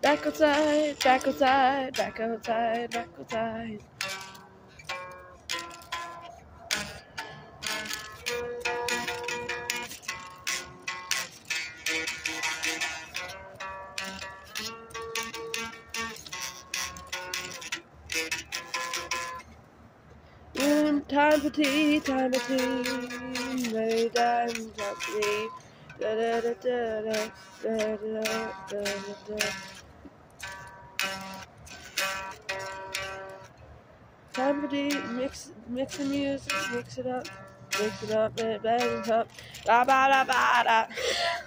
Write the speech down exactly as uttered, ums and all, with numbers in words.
back outside, back outside, back outside, back outside. Mm, time for tea, time for tea, lay time for tea. Da da da da da da da da da da. Time for tea, mix, mix the music, mix it up, mix it up, bang it up, ba ba da ba da.